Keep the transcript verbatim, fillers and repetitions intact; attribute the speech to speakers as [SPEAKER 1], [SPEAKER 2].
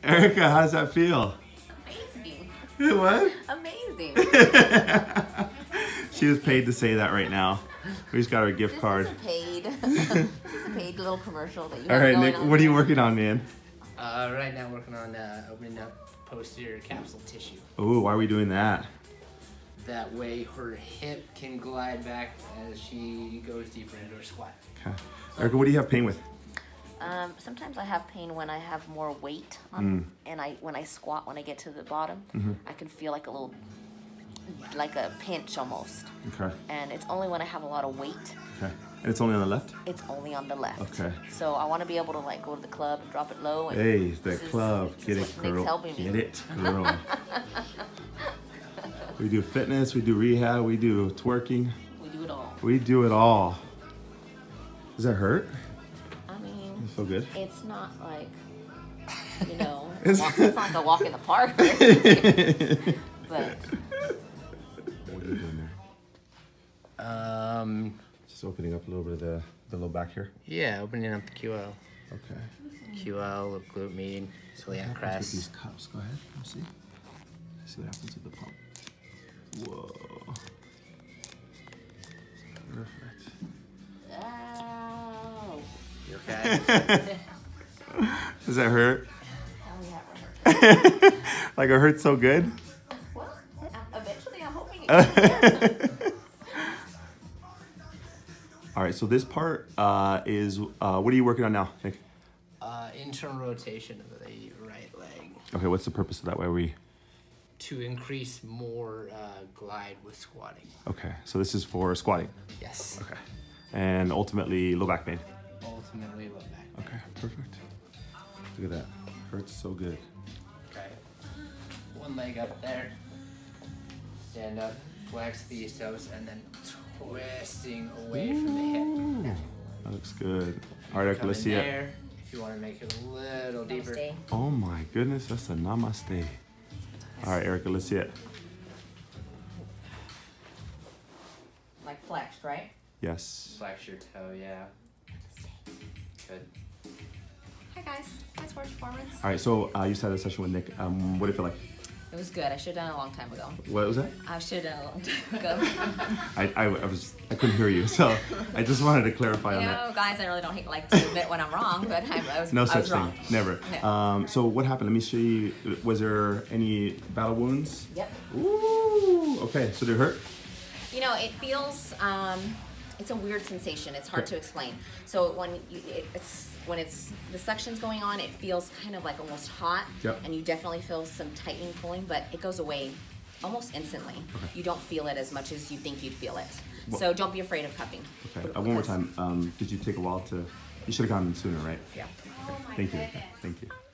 [SPEAKER 1] Erica, how does that feel?
[SPEAKER 2] Amazing.
[SPEAKER 1] What?
[SPEAKER 2] Amazing.
[SPEAKER 1] She was paid to say that right now. We just got our gift
[SPEAKER 2] this
[SPEAKER 1] card.
[SPEAKER 2] Is a paid. This is a paid little commercial that you
[SPEAKER 1] All
[SPEAKER 2] have
[SPEAKER 1] right,
[SPEAKER 2] going
[SPEAKER 1] Nick,
[SPEAKER 2] on
[SPEAKER 1] what are you
[SPEAKER 2] there.
[SPEAKER 1] working on, man?
[SPEAKER 3] Uh, right now, working on uh, opening up posterior capsule tissue.
[SPEAKER 1] Oh, why are we doing that?
[SPEAKER 3] That way, her hip can glide back as she goes deeper into her squat.
[SPEAKER 1] Okay. Erica, what do you have pain with?
[SPEAKER 2] Um, sometimes I have pain when I have more weight on,
[SPEAKER 1] Mm.
[SPEAKER 2] and I when I squat when I get to the bottom,
[SPEAKER 1] Mm-hmm.
[SPEAKER 2] I can feel like a little, like a pinch almost.
[SPEAKER 1] Okay.
[SPEAKER 2] And it's only when I have a lot of weight.
[SPEAKER 1] Okay. And it's only on the left?
[SPEAKER 2] It's only on the left.
[SPEAKER 1] Okay.
[SPEAKER 2] So I want to be able to like go to the club and drop it low. And
[SPEAKER 1] Hey, the
[SPEAKER 2] this is-
[SPEAKER 1] club.
[SPEAKER 2] this
[SPEAKER 1] Get
[SPEAKER 2] is
[SPEAKER 1] it,
[SPEAKER 2] what Nick's
[SPEAKER 1] girl.
[SPEAKER 2] helping me.
[SPEAKER 1] Get it, girl. We do fitness, we do rehab, we do twerking.
[SPEAKER 2] We do it all.
[SPEAKER 1] We do it all. Does that hurt?
[SPEAKER 2] I mean,
[SPEAKER 1] You feel good?
[SPEAKER 2] it's not like, you know,
[SPEAKER 1] It's-
[SPEAKER 2] walk, it's not like a walk in the park. Or anything. But
[SPEAKER 1] What are you doing there?
[SPEAKER 3] Um,
[SPEAKER 1] Just opening up a little bit of the, the low back here.
[SPEAKER 3] yeah, opening up the Q L.
[SPEAKER 1] Okay.
[SPEAKER 3] Q L, glute med, celiac
[SPEAKER 1] What happens with
[SPEAKER 3] crest.
[SPEAKER 1] these cups? Go ahead. Let me see. See what happens with the pump. Whoa. Perfect.
[SPEAKER 2] oh,
[SPEAKER 3] You okay?
[SPEAKER 1] Does that hurt?
[SPEAKER 2] hell yeah, it hurt.
[SPEAKER 1] Like it hurts so good?
[SPEAKER 2] Well, eventually I'm hoping it gets
[SPEAKER 1] All right, so this part uh, is, uh, what are you working on now, Nick?
[SPEAKER 3] uh, internal rotation of the right leg
[SPEAKER 1] Okay, what's the purpose of that? Why are we?
[SPEAKER 3] to increase more uh, glide with squatting.
[SPEAKER 1] Okay, so this is for squatting.
[SPEAKER 3] Yes.
[SPEAKER 1] Okay. And ultimately low back pain.
[SPEAKER 3] Ultimately, low back.
[SPEAKER 1] Okay, perfect. Look at that. Hurts so good.
[SPEAKER 3] Okay. One leg up there. Stand up, flex the toes, and then twisting away from the hip.
[SPEAKER 1] That looks good. All right, Erica,
[SPEAKER 3] Come
[SPEAKER 1] let's
[SPEAKER 3] in
[SPEAKER 1] see it.
[SPEAKER 3] there. If you want to make it a little deeper.
[SPEAKER 2] Namaste.
[SPEAKER 1] Oh my goodness, that's a namaste. All right, Erica, let's see it.
[SPEAKER 2] Like flexed, right?
[SPEAKER 1] Yes.
[SPEAKER 3] Flex your toe, yeah. Good.
[SPEAKER 2] Hi guys, nice sports performance.
[SPEAKER 1] All right, so uh, you started a session with Nick. Um, what did it feel like?
[SPEAKER 2] It was good. I should have done it a long time ago.
[SPEAKER 1] What was that?
[SPEAKER 2] I should have done it a long time ago.
[SPEAKER 1] I, I, I was I couldn't hear you, so I just wanted to clarify
[SPEAKER 2] You
[SPEAKER 1] on that.
[SPEAKER 2] know, guys, I really don't hate- like to admit when I'm wrong, but I, I was,
[SPEAKER 1] No
[SPEAKER 2] I
[SPEAKER 1] such
[SPEAKER 2] was
[SPEAKER 1] thing,
[SPEAKER 2] wrong.
[SPEAKER 1] never.
[SPEAKER 2] No.
[SPEAKER 1] Um, so what happened? Let me show you. Was there any battle wounds?
[SPEAKER 2] Yep.
[SPEAKER 1] Ooh. Okay, so did it hurt?
[SPEAKER 2] You know, it feels, um, it's a weird sensation. It's hard
[SPEAKER 1] Okay.
[SPEAKER 2] to explain. So when you, it, it's when it's the suction's going on, it feels kind of like almost hot,
[SPEAKER 1] Yep.
[SPEAKER 2] and you definitely feel some tightening, pulling, but it goes away almost instantly.
[SPEAKER 1] Okay.
[SPEAKER 2] You don't feel it as much as you think you'd feel it.
[SPEAKER 1] Well-
[SPEAKER 2] So don't be afraid of cupping.
[SPEAKER 1] Okay. Uh, one more time. Um, did you take a while to? You should have gone sooner, right?
[SPEAKER 2] Yeah.
[SPEAKER 1] Thank you. Thank you.